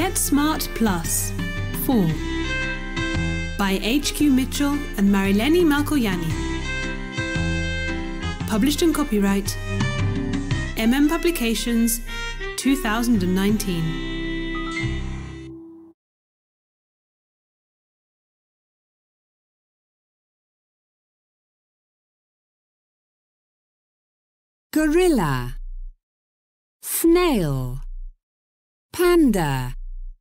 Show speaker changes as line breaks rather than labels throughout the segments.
Get Smart Plus 4 by H.Q. Mitchell and Marileni Malkoyani. Published and copyright Publications 2019.
Gorilla, snail, panda,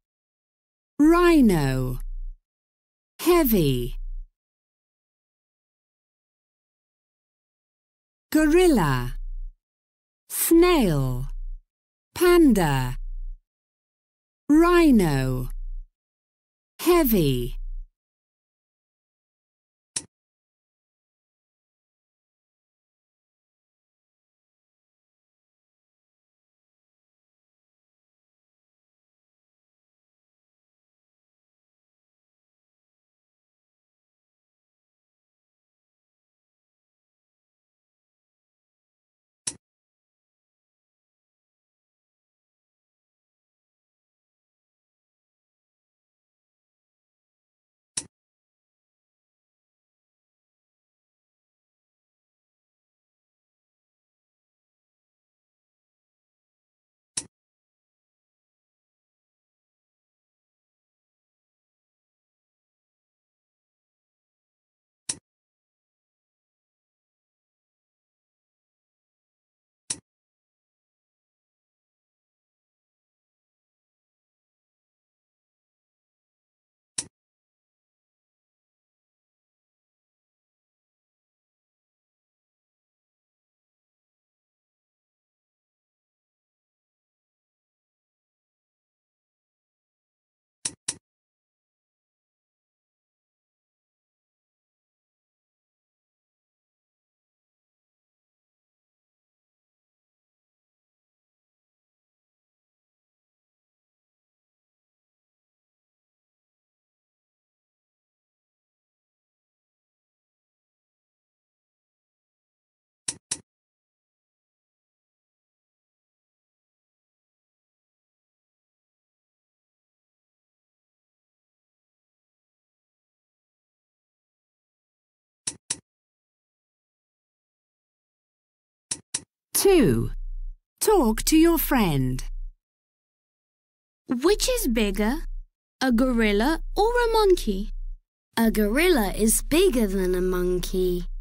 rhino, heavy. Gorilla, snail, panda, rhino, heavy. Two. Talk to your friend.
Which is bigger, a gorilla or a monkey?
A gorilla is bigger than a monkey.